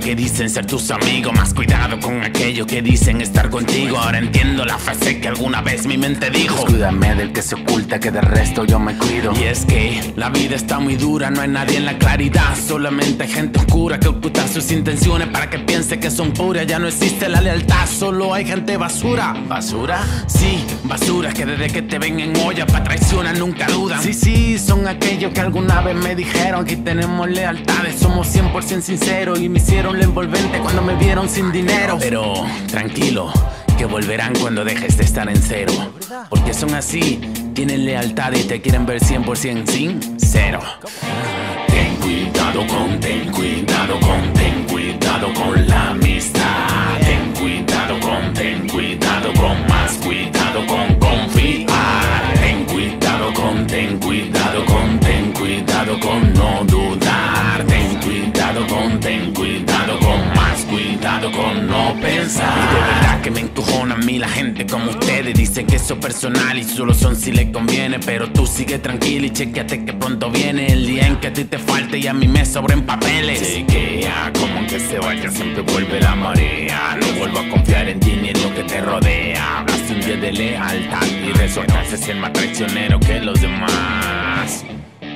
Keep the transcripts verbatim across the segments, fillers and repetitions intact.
que dicen ser tus amigos. Más cuidado con aquellos que dicen estar contigo. Ahora entiendo la frase que alguna vez mi mente dijo: Cuídame del que se oculta, que del resto yo me cuido. Y es que la vida está muy dura, no hay nadie en la claridad. Solamente hay gente oscura que oculta sus intenciones para que piense que son puras. Ya no existe la lealtad, solo hay gente basura. ¿Basura? Sí, basura que desde que te ven en olla pa' traicionar nunca dudan. Sí, sí, son aquellos que alguna vez me dijeron: aquí tenemos lealtades, somos cien por ciento sinceros. Y me hicieron la envolvente cuando me vieron sin dinero. Pero tranquilo, que volverán cuando dejes de estar en cero. Porque son así, tienen lealtad y te quieren ver cien por ciento sincero. Ten cuidado con, ten cuidado con, ten cuidado con la amistad. Ten cuidado con, ten cuidado con, más cuidado con confiar. Ten cuidado con, ten cuidado con, ten cuidado con no dudar. Ten cuidado con, ten cuidado con, más cuidado con no pensar. Y de verdad que me encojona a mí la gente como ustedes. Dicen que eso es personal y solo son si les conviene. Pero tú sigue tranquilo y chequeate que pronto viene el día en que a ti te falte y a mí me sobren papeles. Chequea, como que se vaya siempre vuelve la marea. No vuelvo a confiar en ti ni en lo que te rodea. Hablaste un día de lealtad y resultaste ser más traicionero que los demás.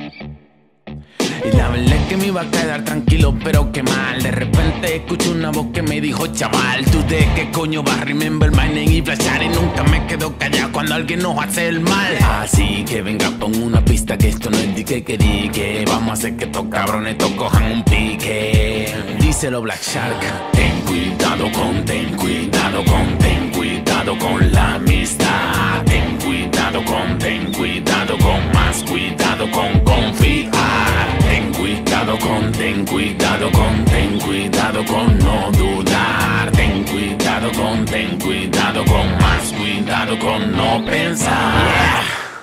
Y la verdad es que me iba a quedar tranquilo, pero qué mal. De repente escucho una voz que me dijo: chaval, ¿tú de qué coño vas? Remember my name y flashar. Y nunca me quedo callado cuando alguien nos hace el mal. Así que venga, pon una pista, que esto no es dique que dique. Vamos a hacer que estos cabrones estos cojan un pique. Díselo Black Shark. Ten cuidado con, ten cuidado con, ten cuidado con la amistad. Ten cuidado con, ten cuidado con, más cuidado con confiar. Ten cuidado con, ten cuidado con, ten cuidado con no dudar. Ten cuidado con, ten cuidado con, más cuidado con no pensar.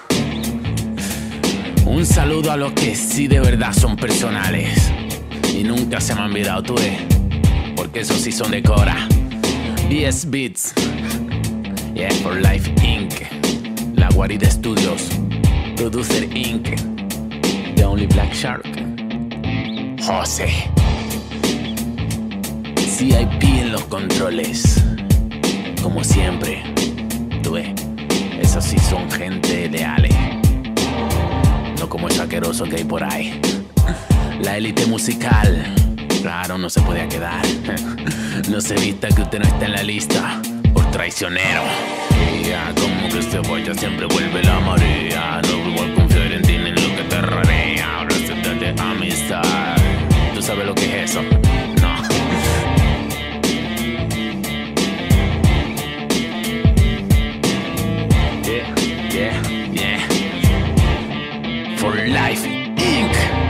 Yeah. Un saludo a los que sí de verdad son personales y nunca se me han olvidado, tú ves, porque esos sí son de Cora. B S Beats, yeah, For Life Incorporated, La Guarida Studios, Producer Incorporated, The Only Black Shark, José, C I P en los controles, como siempre, tú ves, esos sí son gente leales, no como ese asqueroso que hay por ahí. La élite musical, claro, no se podía quedar. No se vista que usted no está en la lista por traicionero. Y ya, como que se vaya siempre vuelve la marea. No vuelvo a confiar en ti ni en lo que te rodea. Hablaste de amistad. ¿Tú sabes lo que es eso? No. Yeah, yeah, yeah. For Life Incorporated.